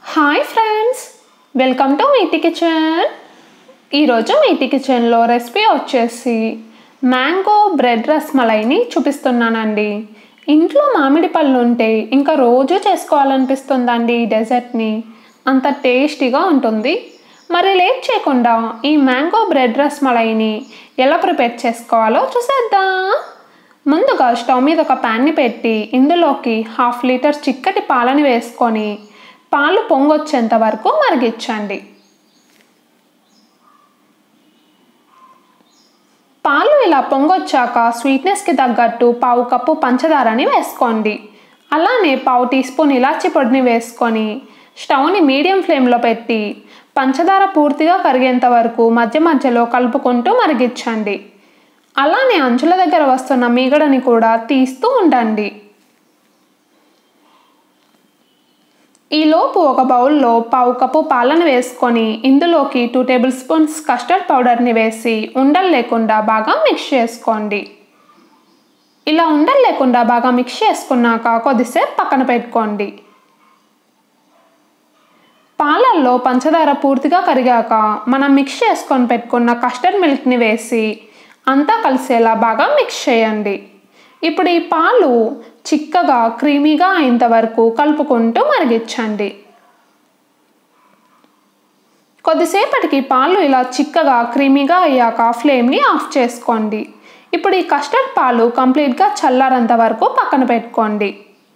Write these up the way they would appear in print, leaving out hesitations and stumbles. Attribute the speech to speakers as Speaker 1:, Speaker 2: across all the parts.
Speaker 1: Hi friends, welcome to Meethi kitchen. ఈరోజు మీటి కిచెన్లో recipe వచ్చేసి మ్యాంగో బ్రెడ్ రస్మలైని చూపిస్తున్నానండి. ఇంట్లో మామిడి పళ్ళు ఉంటే ఇంకా రోజు చేసుకోవాలనిపిస్తుందండి ఈ డెజర్ట్ని. అంత టేస్టీగా ఉంటుంది. మరి లేట్ చేయకుండా ఈ మ్యాంగో బ్రెడ్ రస్మలైని ఎలా ప్రిపేర్ చేసుకోవాలో చూసేద్దాం. ముందుగా స్టవ్ మీద ఒక ప్యాన్ని పెట్టి ఇందులోకి 1/2 లీటర్ చిక్కటి పాలని వేసుకొని పాలు పొంగొచ్చేంత వరకు మరిగించండి. పాలు ఇలా పొంగొచ్చాక స్వీట్నెస్కి తగ్గట్టు 1/2 కప్పు పంచదారని వేసుకోండి. అలానే 1/2 టీ స్పూన్ ఇలాచి పొడిని వేసుకొని స్టవ్ని మీడియం ఫ్లేమ్లో పెట్టి పంచదార పూర్తిగా కరిగేంత వరకు మధ్య మధ్యలో కలుపుకుంటూ మరిగించండి. అలానే అంచుల దగ్గర వస్తున్న మీగడని కూడా తీస్తూ ఉండండి. ఈలోపు ఒక బౌల్లో 1/2 కప్పు పాలను వేసుకొని ఇందులోకి 2 టేబుల్ స్పూన్స్ కస్టర్డ్ పౌడర్ని వేసి ఉండలు లేకుండా బాగా మిక్స్ చేసుకోండి. ఇలా ఉండలు లేకుండా బాగా మిక్స్ చేసుకున్నాక కొద్దిసేపు పక్కన పెట్టుకోండి. పాలల్లో పంచదార పూర్తిగా కరిగాక మనం మిక్స్ చేసుకొని పెట్టుకున్న కస్టర్డ్ మిల్క్ని వేసి అంతా కలిసేలా బాగా మిక్స్ చేయండి. ఇప్పుడు ఈ పాలు చిక్కగా క్రీమీగా అయ్యేంత వరకు కలుపుకుంటూ మరిగించండి. కొద్దిసేపటికి పాలు ఇలా చిక్కగా క్రీమీగా అయ్యాక ఫ్లేమ్ని ఆఫ్ చేసుకోండి. ఇప్పుడు ఈ కస్టర్డ్ పాలు కంప్లీట్గా చల్లారేంత వరకు పక్కన పెట్టుకోండి.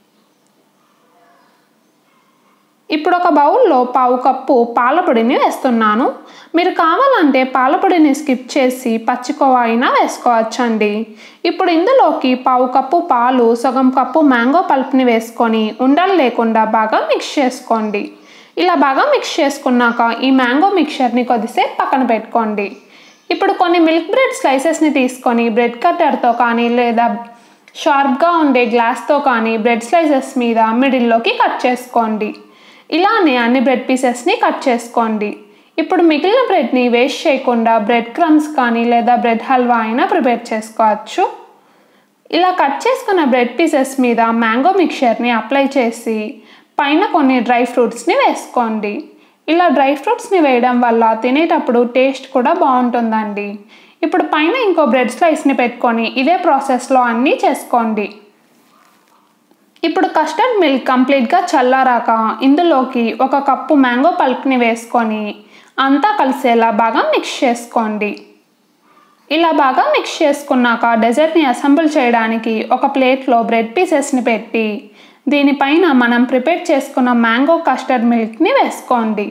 Speaker 1: ఇప్పుడు ఒక బౌల్లో 1/2 కప్పు పాల పొడిని వేస్తున్నాను. మీరు కావాలంటే పాల పొడిని స్కిప్ చేసి పచ్చికోవా అయినా వేసుకోవచ్చండి. ఇప్పుడు ఇందులోకి 1/2 కప్పు పాలు, సగం కప్పు మ్యాంగో పల్ప్ని వేసుకొని ఉండలు లేకుండా బాగా మిక్స్ చేసుకోండి. ఇలా బాగా మిక్స్ చేసుకున్నాక ఈ మ్యాంగో మిక్చర్ని కొద్దిసేపు పక్కన పెట్టుకోండి. ఇప్పుడు కొన్ని మిల్క్ బ్రెడ్ స్లైసెస్ని తీసుకొని బ్రెడ్ కట్టర్తో కానీ లేదా షార్ప్గా ఉండే గ్లాస్తో కానీ బ్రెడ్ స్లైసెస్ మీద మిడిల్లోకి కట్ చేసుకోండి. ఇలానే అన్ని బ్రెడ్ పీసెస్ని కట్ చేసుకోండి. ఇప్పుడు మిగిలిన బ్రెడ్ని వేస్ట్ చేయకుండా బ్రెడ్ క్రమ్స్ కానీ లేదా బ్రెడ్ హల్వా అయినా ప్రిపేర్ చేసుకోవచ్చు. ఇలా కట్ చేసుకున్న బ్రెడ్ పీసెస్ మీద మ్యాంగో మిక్చర్ని అప్లై చేసి పైన కొన్ని డ్రై ఫ్రూట్స్ని వేసుకోండి. ఇలా డ్రై ఫ్రూట్స్ని వేయడం వల్ల తినేటప్పుడు టేస్ట్ కూడా బాగుంటుందండి. ఇప్పుడు పైన ఇంకో బ్రెడ్ స్లైస్ని పెట్టుకొని ఇదే ప్రాసెస్లో అన్నీ చేసుకోండి. ఇప్పుడు కస్టర్డ్ మిల్క్ కంప్లీట్గా చల్లారాక ఇందులోకి 1 కప్పు మ్యాంగో పల్ప్ని వేసుకొని అంతా కలిసేలా బాగా మిక్స్ చేసుకోండి. ఇలా బాగా మిక్స్ చేసుకున్నాక డెజర్ట్ని అసెంబుల్ చేయడానికి ఒక ప్లేట్లో బ్రెడ్ పీసెస్ని పెట్టి దీనిపైన మనం ప్రిపేర్ చేసుకున్న మ్యాంగో కస్టర్డ్ మిల్క్ని వేసుకోండి.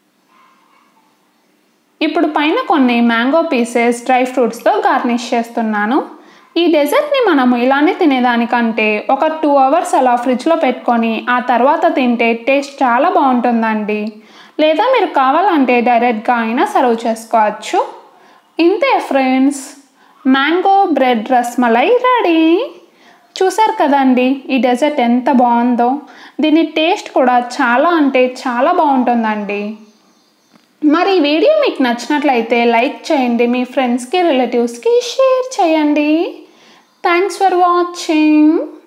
Speaker 1: ఇప్పుడు పైన కొన్ని మ్యాంగో పీసెస్ డ్రై ఫ్రూట్స్తో గార్నిష్ చేస్తున్నాను. ఈ డెజర్ట్ని మనము ఇలానే తినేదానికంటే ఒక 2 అవర్స్ అలా ఫ్రిడ్జ్లో పెట్టుకొని ఆ తర్వాత తింటే టేస్ట్ చాలా బాగుంటుందండి. లేదా మీరు కావాలంటే డైరెక్ట్గా అయినా సర్వ్ చేసుకోవచ్చు. ఇంతే friends, mango bread rasmalai ready. చూసారు కదండి ఈ డెజర్ట్ ఎంత బాగుందో. దీని టేస్ట్ కూడా చాలా అంటే చాలా బాగుంటుందండి. మరి ఈ వీడియో మీకు నచ్చినట్లయితే లైక్ చేయండి, మీ ఫ్రెండ్స్కి రిలేటివ్స్కి షేర్ చేయండి. Thanks for watching.